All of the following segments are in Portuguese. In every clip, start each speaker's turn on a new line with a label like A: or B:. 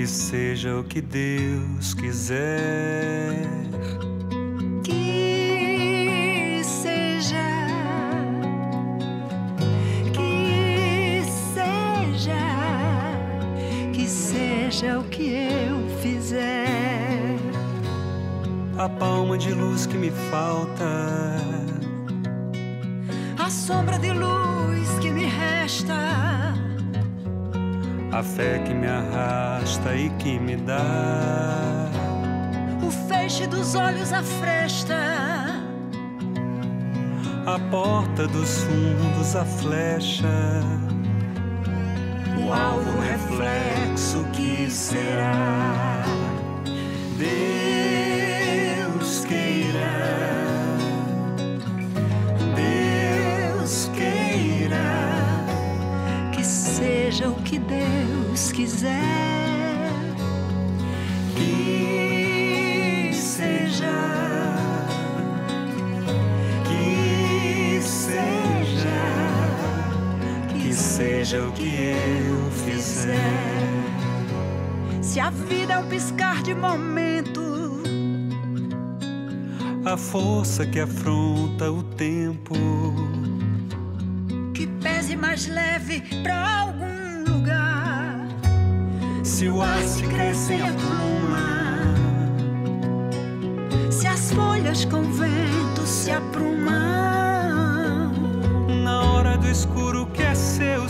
A: que seja o que Deus quiser.
B: Que seja o que eu fizer.
A: A palma de luz que me falta,
B: a sombra de luz que me resta,
A: a fé que me arrasta e que me dá
B: o feixe dos olhos à fresta,
A: a porta dos fundos, a flecha,
B: o alvo, o reflexo que será.
A: Deus queira, Deus queira,
B: que seja o que Deus quiser.
A: Que seja o que eu fizer.
B: Se a vida é um piscar de momento,
A: a força que afronta o tempo,
B: que pese mais leve pra algum lugar.
A: Se o ar se cresce a pluma,
B: se as folhas com vento se aprumam,
A: na hora do escuro o que é seu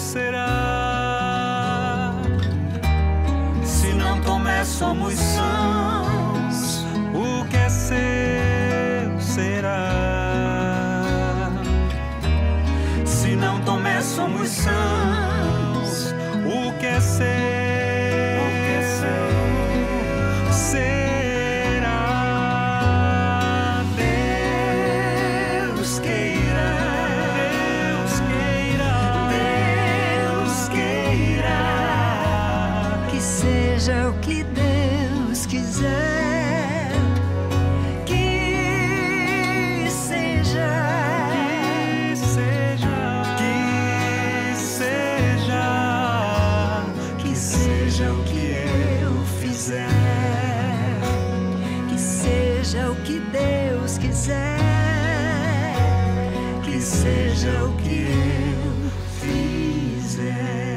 A: será. Se não Tomé somos sãos, o que é seu será. Se não Tomé somos sãos, o que é seu será. Deus queira, Deus queira, Deus queira,
B: que seja o que Deus quiser. Que seja o que eu fizer. Que seja o que Deus quiser. Que seja o que eu fizer.